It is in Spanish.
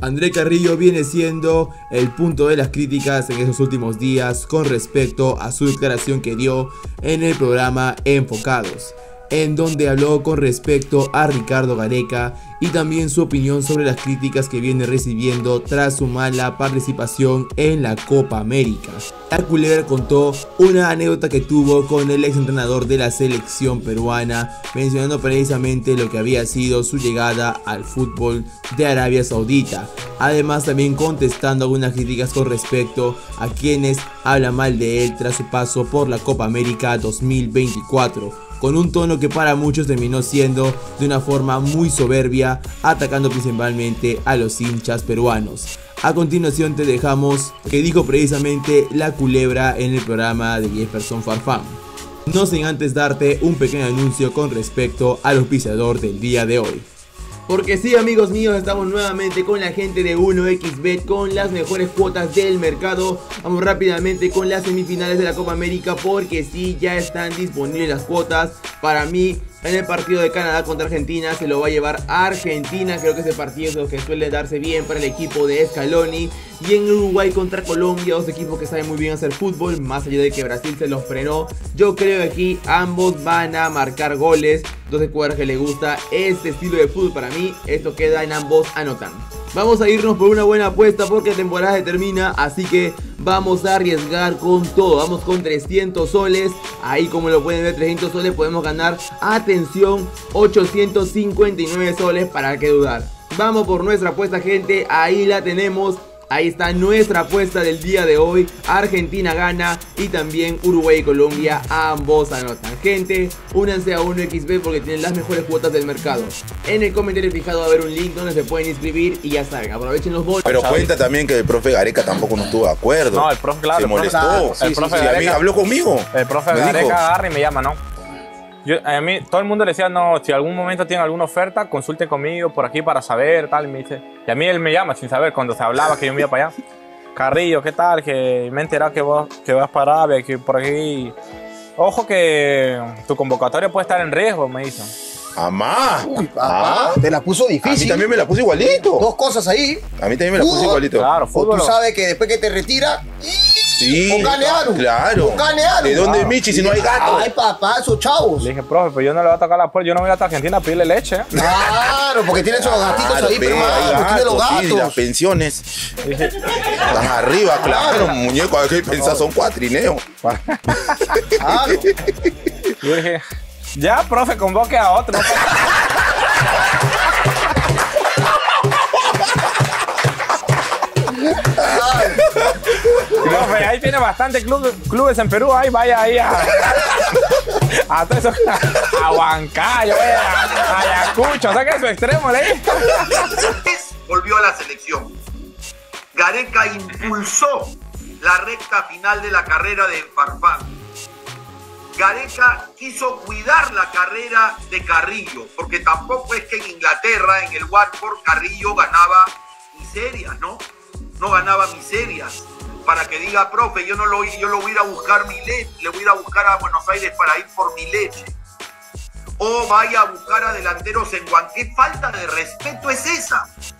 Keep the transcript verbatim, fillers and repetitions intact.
André Carrillo viene siendo el punto de las críticas en esos últimos días con respecto a su declaración que dio en el programa Enfocados, en donde habló con respecto a Ricardo Gareca y también su opinión sobre las críticas que viene recibiendo tras su mala participación en la Copa América. La culebra contó una anécdota que tuvo con el exentrenador de la selección peruana, mencionando precisamente lo que había sido su llegada al fútbol de Arabia Saudita. Además, también contestando algunas críticas con respecto a quienes hablan mal de él tras su paso por la Copa América dos mil veinticuatro. Con un tono que para muchos terminó siendo de una forma muy soberbia, atacando principalmente a los hinchas peruanos. A continuación te dejamos que dijo precisamente la culebra en el programa de Jefferson Farfán. No sin antes darte un pequeño anuncio con respecto al auspiciador del día de hoy. Porque sí, amigos míos, estamos nuevamente con la gente de uno equis bet con las mejores cuotas del mercado. Vamos rápidamente con las semifinales de la Copa América, porque sí, ya están disponibles las cuotas. Para mí, en el partido de Canadá contra Argentina se lo va a llevar a Argentina. Creo que ese partido es lo que suele darse bien para el equipo de Scaloni. Y en Uruguay contra Colombia, dos equipos que saben muy bien hacer fútbol, más allá de que Brasil se los frenó. Yo creo que aquí ambos van a marcar goles. Dos jugadores que les gusta este estilo de fútbol. Para mí, esto queda en ambos anotando. Vamos a irnos por una buena apuesta porque la temporada se termina, así que vamos a arriesgar con todo. Vamos con trescientos soles, ahí como lo pueden ver, trescientos soles podemos ganar, atención, ochocientos cincuenta y nueve soles, para qué dudar. Vamos por nuestra apuesta, gente, ahí la tenemos. Ahí está nuestra apuesta del día de hoy. Argentina gana y también Uruguay y Colombia ambos anotan. Gente, únanse a uno equis bet porque tienen las mejores cuotas del mercado. En el comentario fijado va a haber un link donde se pueden inscribir y ya saben, aprovechen los bonos. Pero cuenta también que el profe Gareca tampoco no estuvo de acuerdo. No, el profe, claro. Se el profe, molestó. claro, Sí, el sí, profe sí, Gareca, a mí habló conmigo. El profe me Gareca dijo. agarra y me llama, ¿no? Yo, a mí, todo el mundo le decía, no, si algún momento tienen alguna oferta, consulte conmigo por aquí para saber, tal, y me dice. Y a mí él me llama sin saber, cuando se hablaba que yo me iba para allá. Carrillo, ¿qué tal? Que me he enterado que vos que vas para Arabia, que por aquí. Ojo que tu convocatoria puede estar en riesgo, me dicen. Amá. Uy, papá, te la puso difícil. A mí también me la puso igualito. Dos cosas ahí. A mí también me la puso Fútbol. igualito. Claro, O fútbol. tú sabes que después que te retira, Sí. Póngale aro. Claro. Póngale aro. ¿De dónde Claro. Michi si no hay gato? Ay, papá, esos chavos. Le dije, profe, pues yo no le voy a tocar la puerta, yo no voy a ir hasta Argentina a pedirle leche. Claro, porque tiene esos gatitos Claro, ahí, ve, pero hay hermano, tiene los gatos, sí, las gatos. pensiones Dije, están arriba, claro, muñeco, hay que pensar, son cuatrineo. Claro. yo dije, ya, profe, convoque a otro. Profe, ahí tiene bastante club, clubes en Perú, ahí vaya ahí a, a, todo eso, a Huancayo, a Ayacucho, saque su extremo, ¿eh? Volvió a la selección. Gareca impulsó la recta final de la carrera de Farfán. Gareca quiso cuidar la carrera de Carrillo, porque tampoco es que en Inglaterra, en el Watford, Carrillo ganaba miserias, ¿no? No ganaba miserias. Para que diga, profe, yo no lo, yo lo voy a ir a buscar mi leche, le voy a ir a buscar a Buenos Aires para ir por mi leche. O vaya a buscar a delanteros en Guan. ¿Qué falta de respeto es esa?